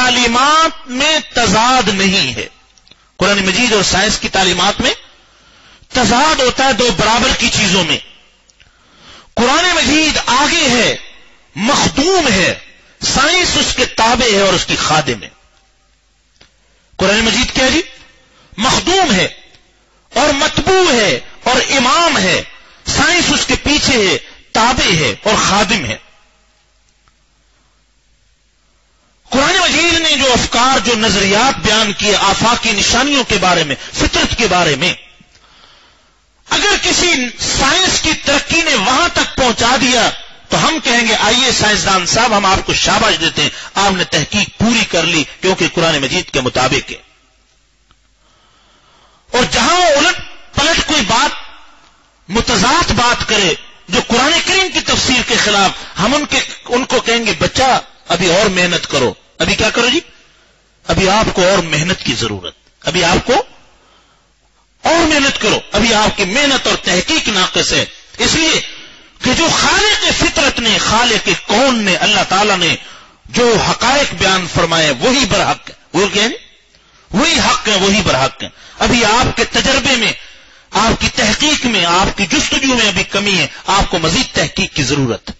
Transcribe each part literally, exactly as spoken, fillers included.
تعلیمات میں تضاد نہیں ہے. قرآن مجید اور سائنس کی تعلیمات میں تضاد ہوتا ہے دو برابر کی چیزوں میں. قرآن مجید آگے ہے، مخدوم ہے، سائنس اس کے تابع ہے اور اس کی خادم ہے. قرآن مجید کیا جی؟ مخدوم ہے اور متبوع ہے اور امام ہے. سائنس اس کے پیچھے ہے، تابع ہے اور خادم ہے. قرآن مجید نے جو افکار، جو نظریات بیان کیے آفاقی نشانیوں کے بارے میں، فطرت کے بارے میں، اگر کسی سائنس کی ترقی نے وہاں تک پہنچا دیا تو ہم کہیں گے آئیے سائنسدان صاحب، ہم آپ کو شاباش دیتے ہیں، آپ نے تحقیق پوری کر لی کیونکہ قرآن مجید کے مطابق ہے. اور جہاں الٹ پلٹ کوئی بات، متضاد بات کرے جو قرآن کریم کی تفسیر کے خلاف، ہم ان کے ان کو کہیں گے بچہ ابھی اور محنت کرو. ابھی کیا کرو جی؟ ابھی آپ کو اور محنت کی ضرورت، ابھی آپ کو اور محنت کرو، ابھی آپ کی محنت اور تحقیق ناقص ہے. اس لیے کہ جو خالق فطرت نے، خالق کون نے، اللہ تعالیٰ نے جو حقائق بیان فرمائے وہی برحق ہے. وہ کیا ہے؟ وہی حق ہے، وہی برحق ہے. ابھی آپ کے تجربے میں، آپ کی تحقیق میں، آپ کی جستجو میں ابھی کمی ہے، آپ کو مزید تحقیق کی ضرورت ہے.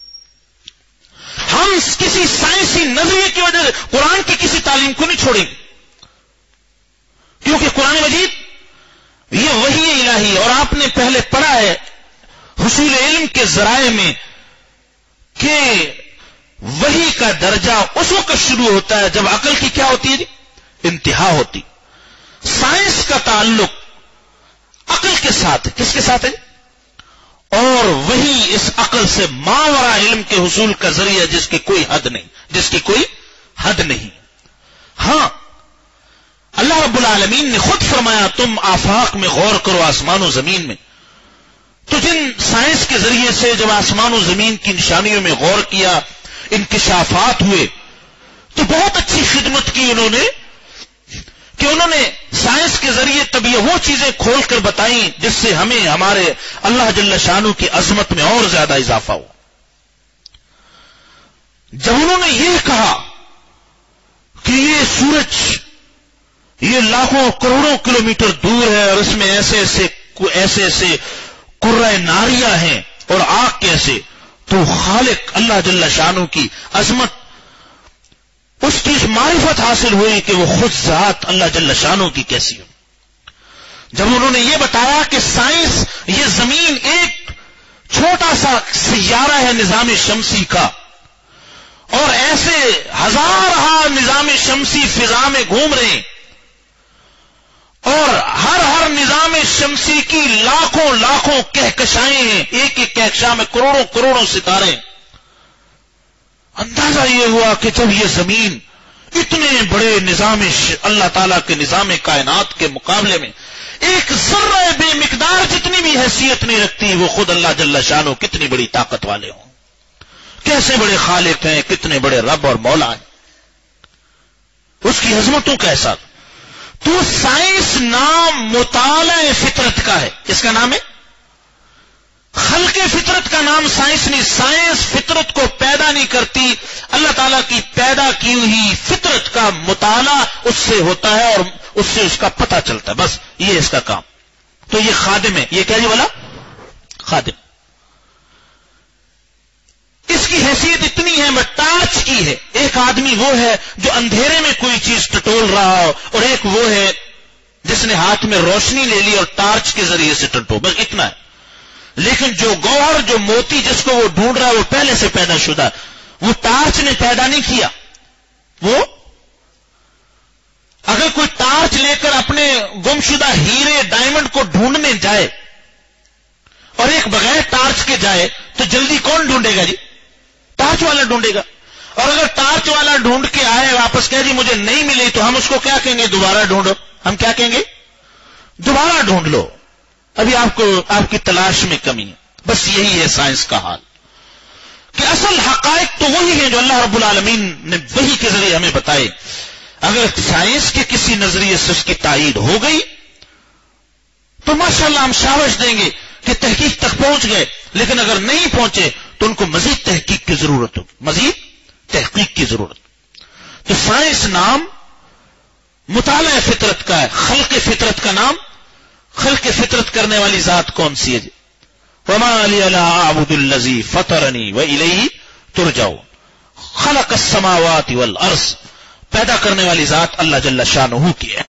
ہم کسی سائنسی نظریے کی وجہ سے قرآن کی کسی تعلیم کو نہیں چھوڑیں گے، کیونکہ قرآن مجید یہ وحی الہی، اور آپ نے پہلے پڑھا ہے حصول علم کے ذرائع میں کہ وحی کا درجہ اس وقت شروع ہوتا ہے جب عقل کی کیا ہوتی ہے جی؟ انتہا ہوتی. سائنس کا تعلق عقل کے ساتھ ہے. کس کے ساتھ ہے؟ اور وہی اس عقل سے ماورا علم کے حصول کا ذریعہ جس کی کوئی حد نہیں، جس کی کوئی حد نہیں. ہاں، اللہ رب العالمین نے خود فرمایا تم آفاق میں غور کرو، آسمان و زمین میں. تو جن سائنس کے ذریعے سے جب آسمان و زمین کی نشانیوں میں غور کیا، انکشافات ہوئے، تو بہت اچھی خدمت کی انہوں نے کہ انہوں نے سائنس کے ذریعے تب یہ وہ چیزیں کھول کر بتائیں جس سے ہمیں ہمارے اللہ جل شانہ کی عظمت میں اور زیادہ اضافہ ہو. جب انہوں نے یہ کہا کہ یہ سورج یہ لاکھوں کروڑوں کلومیٹر دور ہے اور اس میں ایسے ایسے ایسے ایسے قرۂ ناریہ ہیں اور آگ کیسے، تو خالق اللہ جل شانہ کی عظمت، اس کی معرفت حاصل ہوئی کہ وہ خود ذات اللہ جل شانہ کی کیسی ہو. جب انہوں نے یہ بتایا کہ سائنس یہ زمین ایک چھوٹا سا سیارہ ہے نظام شمسی کا، اور ایسے ہزارہ نظام شمسی فضا میں گھوم رہے ہیں، اور ہر ہر نظام شمسی کی لاکھوں لاکھوں کہکشائیں ہیں، ایک ایک کہکشاں میں کروڑوں کروڑوں ستارے ہیں. اندازہ یہ ہوا کہ جب یہ زمین اتنے بڑے نظام اللہ تعالیٰ کے نظام کائنات کے مقابلے میں ایک ذرہ بے مقدار جتنی بھی حیثیت نہیں رکھتی، وہ خود اللہ جل شانہ کتنی بڑی طاقت والے ہوں، کیسے بڑے خالق ہیں، کتنے بڑے رب اور مولا ہیں، اس کی عظمتوں کا احساس. تو سائنس نام مطالعہ فطرت کا ہے. اس کا نام ہے خلق فطرت کا نام سائنس نہیں. سائنس فطرت کو پیدا نہیں کرتی، اللہ تعالیٰ کی پیدا کی ہوئی فطرت کا مطالعہ اس سے ہوتا ہے اور اس سے اس کا پتہ چلتا ہے، بس یہ اس کا کام. تو یہ خادم ہے. یہ کیا جی بولا؟ خادم. اس کی حیثیت اتنی ہے، میں ٹارچ کی ہے. ایک آدمی وہ ہے جو اندھیرے میں کوئی چیز ٹٹول رہا ہو، اور ایک وہ ہے جس نے ہاتھ میں روشنی لے لی اور ٹارچ کے ذریعے سے ٹٹو، بس اتنا ہے. لیکن جو گوہر، جو موتی جس کو وہ ڈھونڈ رہا ہے وہ پہلے سے پیدا شدہ، وہ ٹارچ نے پیدا نہیں کیا. وہ اگر کوئی ٹارچ لے کر اپنے گمشدہ ہیرے ڈائمنڈ کو ڈھونڈنے جائے اور ایک بغیر ٹارچ کے جائے تو جلدی کون ڈھونڈے گا جی؟ ٹارچ والا ڈھونڈے گا. اور اگر ٹارچ والا ڈھونڈ کے آئے واپس کہے جی مجھے نہیں ملی، تو ہم اس کو کیا کہیں گے؟ دوبارہ ڈھونڈو. ہم کیا کہیں گے؟ دوبارہ ڈھونڈ لو، ابھی آپ کو آپ کی تلاش میں کمی ہے. بس یہی ہے سائنس کا حال کہ اصل حقائق تو وہی ہیں جو اللہ رب العالمین نے وحی کے ذریعے ہمیں بتائے. اگر سائنس کے کسی نظریے سے اس کی تائید ہو گئی تو ماشاءاللہ ہم شاباش دیں گے کہ تحقیق تک پہنچ گئے. لیکن اگر نہیں پہنچے تو ان کو مزید تحقیق کی ضرورت ہوگی، مزید تحقیق کی ضرورت. تو سائنس نام مطالعہ فطرت کا ہے. خلق فطرت کا نام خلق فطرت کرنے والی ذات کون سی ہے جی؟ وما لی لا اعبد الذی فطرنی والیہ ترجعون. خلق السماوات والارض، پیدا کرنے والی ذات اللہ جل شانہ کی ہے.